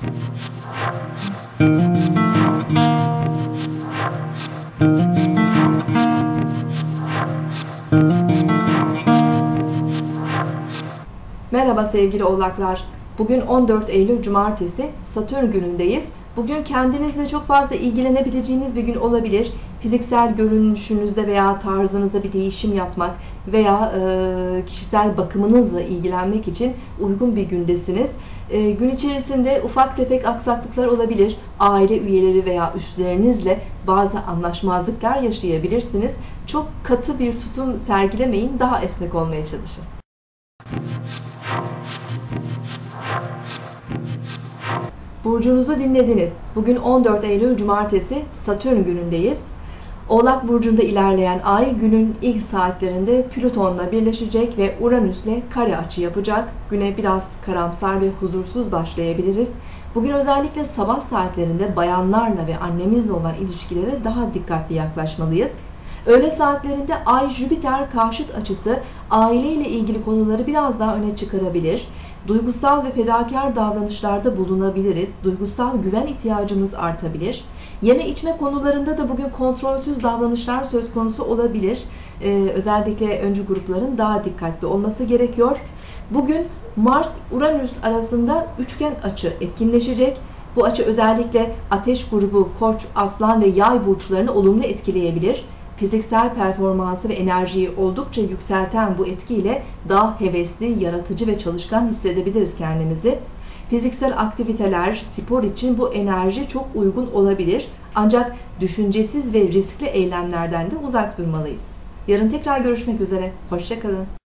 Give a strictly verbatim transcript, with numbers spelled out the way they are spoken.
Merhaba sevgili oğlaklar. Bugün on dört Eylül Cumartesi, Satürn günündeyiz. Bugün kendinizle çok fazla ilgilenebileceğiniz bir gün olabilir. Fiziksel görünüşünüzde veya tarzınızda bir değişim yapmak veya e, kişisel bakımınızla ilgilenmek için uygun bir gündesiniz. E, gün içerisinde ufak tefek aksaklıklar olabilir. Aile üyeleri veya üstlerinizle bazı anlaşmazlıklar yaşayabilirsiniz. Çok katı bir tutum sergilemeyin, daha esnek olmaya çalışın. Burcunuzu dinlediniz. Bugün on dört Eylül Cumartesi, Satürn günündeyiz. Oğlak Burcu'nda ilerleyen ay günün ilk saatlerinde Plüton'la birleşecek ve Uranüs'le kare açı yapacak. Güne biraz karamsar ve huzursuz başlayabiliriz. Bugün özellikle sabah saatlerinde bayanlarla ve annemizle olan ilişkilere daha dikkatli yaklaşmalıyız. Öğle saatlerinde Ay-Jüpiter karşıt açısı aileyle ilgili konuları biraz daha öne çıkarabilir. Duygusal ve fedakar davranışlarda bulunabiliriz. Duygusal güven ihtiyacımız artabilir. Yeme içme konularında da bugün kontrolsüz davranışlar söz konusu olabilir. Ee, özellikle öncü grupların daha dikkatli olması gerekiyor. Bugün Mars-Uranüs arasında üçgen açı etkinleşecek. Bu açı özellikle Ateş grubu, Koç, Aslan ve Yay burçlarını olumlu etkileyebilir. Fiziksel performansı ve enerjiyi oldukça yükselten bu etkiyle daha hevesli, yaratıcı ve çalışkan hissedebiliriz kendimizi. Fiziksel aktiviteler, spor için bu enerji çok uygun olabilir. Ancak düşüncesiz ve riskli eylemlerden de uzak durmalıyız. Yarın tekrar görüşmek üzere. Hoşça kalın.